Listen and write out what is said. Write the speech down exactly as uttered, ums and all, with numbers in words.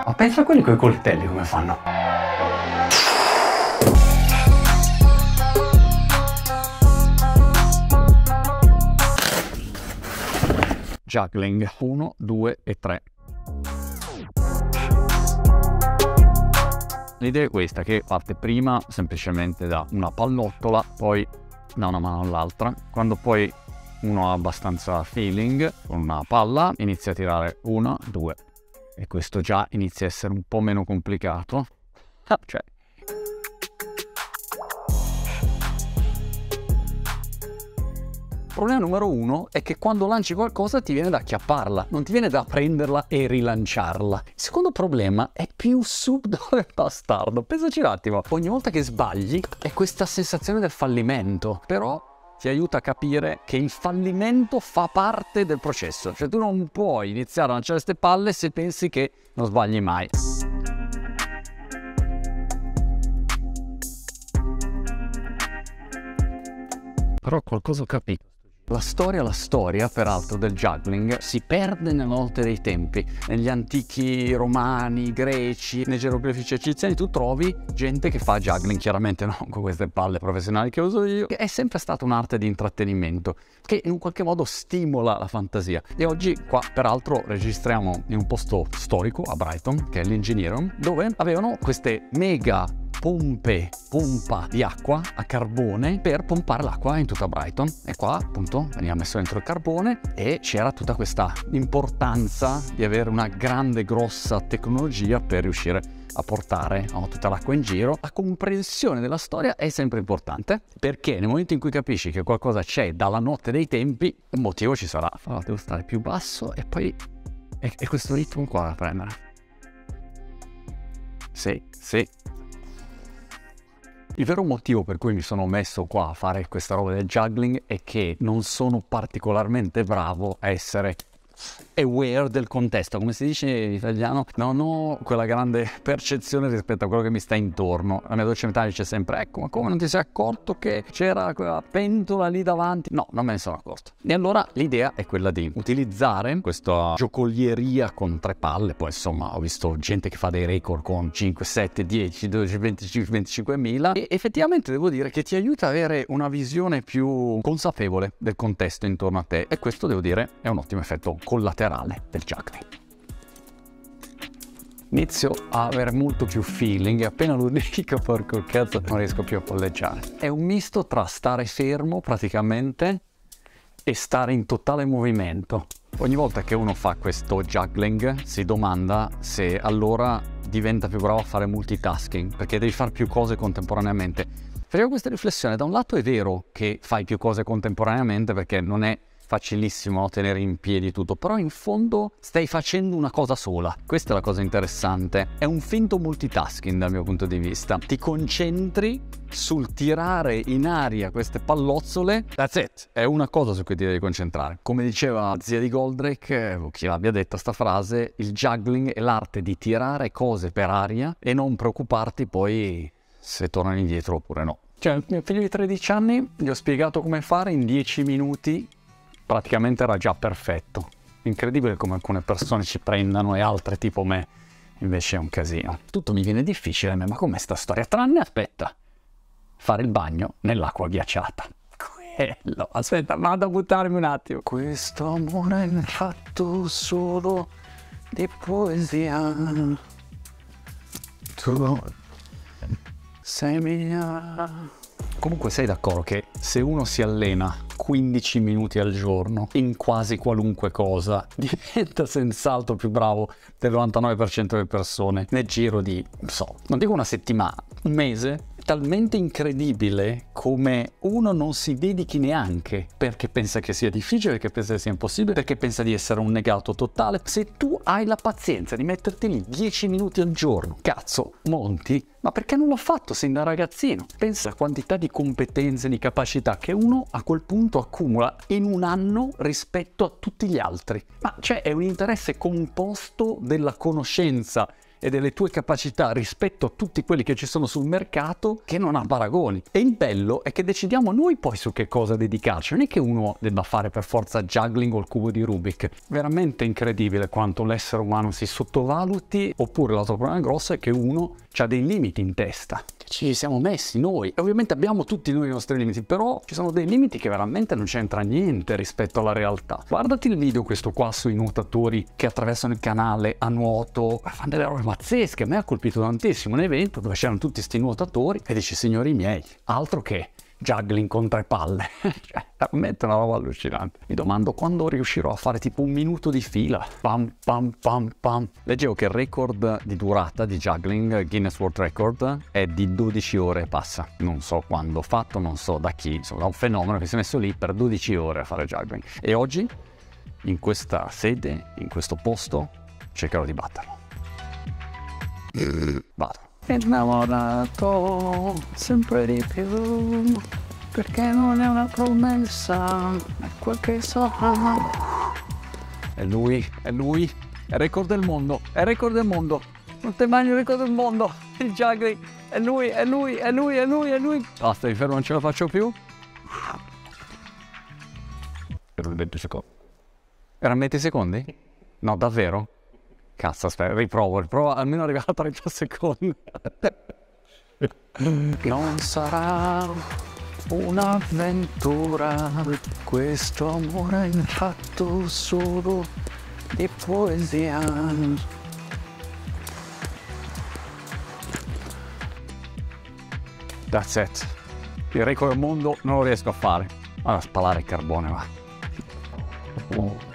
Ma pensa a quelli con i coltelli come fanno. Juggling uno, due e tre. L'idea è questa, che parte prima semplicemente da una pallottola, poi da una mano all'altra. Quando poi uno ha abbastanza feeling con una palla, inizia a tirare una, due. E questo già inizia a essere un po' meno complicato. Ah, cioè... Il problema numero uno è che quando lanci qualcosa ti viene da acchiapparla, non ti viene da prenderla e rilanciarla. Il secondo problema è più subdolo e bastardo. Pensaci un attimo, ogni volta che sbagli è questa sensazione del fallimento, però ti aiuta a capire che il fallimento fa parte del processo. Cioè tu non puoi iniziare a lanciare queste palle se pensi che non sbagli mai. Però qualcosa ho capito. La storia, la storia, peraltro, del juggling si perde nella notte dei tempi. Negli antichi romani, greci, nei geroglifici egiziani tu trovi gente che fa juggling, chiaramente non con queste palle professionali che uso io, che è sempre stata un'arte di intrattenimento, che in un qualche modo stimola la fantasia. E oggi qua, peraltro, registriamo in un posto storico a Brighton, che è l'Engineering, dove avevano queste mega pompe, pompa di acqua a carbone per pompare l'acqua in tutta Brighton. E qua appunto veniva messo dentro il carbone e c'era tutta questa importanza di avere una grande grossa tecnologia per riuscire a portare no, tutta l'acqua in giro. La comprensione della storia è sempre importante, perché nel momento in cui capisci che qualcosa c'è dalla notte dei tempi, un motivo ci sarà. Allora devo stare più basso e poi è, è questo ritmo qua da prendere. Sì, sì. Il vero motivo per cui mi sono messo qua a fare questa roba del juggling è che non sono particolarmente bravo a essere aware del contesto, come si dice in italiano. Non ho quella grande percezione rispetto a quello che mi sta intorno. La mia dolce metà dice sempre: ecco, ma come non ti sei accorto che c'era quella pentola lì davanti? No, non me ne sono accorto. E allora l'idea è quella di utilizzare questa giocolieria con tre palle. Poi insomma ho visto gente che fa dei record con cinque, sette, dieci, dodici, venticinque, venticinque mila, e effettivamente devo dire che ti aiuta ad avere una visione più consapevole del contesto intorno a te, e questo devo dire è un ottimo effetto collaterale del juggling. Inizio a avere molto più feeling e appena lo dico, porco cazzo, non riesco più a polleggiare. È un misto tra stare fermo praticamente e stare in totale movimento. Ogni volta che uno fa questo juggling si domanda se allora diventa più bravo a fare multitasking, perché devi fare più cose contemporaneamente. Facevo questa riflessione: da un lato è vero che fai più cose contemporaneamente perché non è facilissimo tenere in piedi tutto, però in fondo stai facendo una cosa sola. Questa è la cosa interessante. È un finto multitasking dal mio punto di vista. Ti concentri sul tirare in aria queste pallozzole. That's it. È una cosa su cui ti devi concentrare. Come diceva zia di Goldrake, o chi l'abbia detta sta frase, il juggling è l'arte di tirare cose per aria e non preoccuparti poi se tornano indietro oppure no. Cioè, mio figlio di tredici anni gli ho spiegato come fare in dieci minuti. Praticamente era già perfetto. Incredibile come alcune persone ci prendano e altre tipo me invece è un casino. Tutto mi viene difficile a me, ma com'è sta storia? Tranne, aspetta, fare il bagno nell'acqua ghiacciata. Quello, aspetta, vado a buttarmi un attimo. Questo amore è fatto solo di poesia. Tu sei mia. Comunque sei d'accordo che se uno si allena quindici minuti al giorno in quasi qualunque cosa diventa senz'altro più bravo del novantanove per cento delle persone nel giro di, non so, non dico una settimana, un mese? È talmente incredibile come uno non si dedichi neanche perché pensa che sia difficile, perché pensa che sia impossibile, perché pensa di essere un negato totale. Se tu hai la pazienza di metterti lì dieci minuti al giorno, cazzo, monti. Ma perché non l'ho fatto sin da ragazzino? Pensa a quantità di competenze, di capacità che uno a quel punto accumula in un anno rispetto a tutti gli altri. Ma cioè è un interesse composto della conoscenza e delle tue capacità rispetto a tutti quelli che ci sono sul mercato che non ha paragoni. E il bello è che decidiamo noi poi su che cosa dedicarci, non è che uno debba fare per forza juggling o il cubo di Rubik. Veramente incredibile quanto l'essere umano si sottovaluti, oppure l'altro problema grosso è che uno ha dei limiti in testa. Ci siamo messi noi, e ovviamente abbiamo tutti noi i nostri limiti, però ci sono dei limiti che veramente non c'entra niente rispetto alla realtà. Guardati il video questo qua sui nuotatori che attraversano il canale a nuoto, fanno delle robe pazzesche. A me ha colpito tantissimo un evento dove c'erano tutti questi nuotatori e dici, signori miei, altro che juggling con tre palle. Cioè, veramente una roba allucinante. Mi domando quando riuscirò a fare tipo un minuto di fila. Pam pam pam pam. Leggevo che il record di durata di juggling, Guinness World Record, è di dodici ore e passa. Non so quando fatto, non so da chi, insomma, è un fenomeno che si è messo lì per dodici ore a fare juggling. E oggi, in questa sede, in questo posto, cercherò di batterlo. Vado. Innamorato sempre di più, perché non è una promessa, è quel che so. È lui, è lui, è il record del mondo, è il record del mondo, non ti mai il record del mondo, il juggling, è lui, è lui, è lui, è lui, è lui. Basta, mi fermo, non ce la faccio più. Per venti secondi. Erano venti secondi? No, davvero? Cazzo, aspetta, riprovo, riprovo, almeno arrivare a trenta secondi. Non sarà un'avventura, questo amore è fatto solo di poesia. That's it. Il record del mondo non lo riesco a fare. Allora, spalare il carbone, va.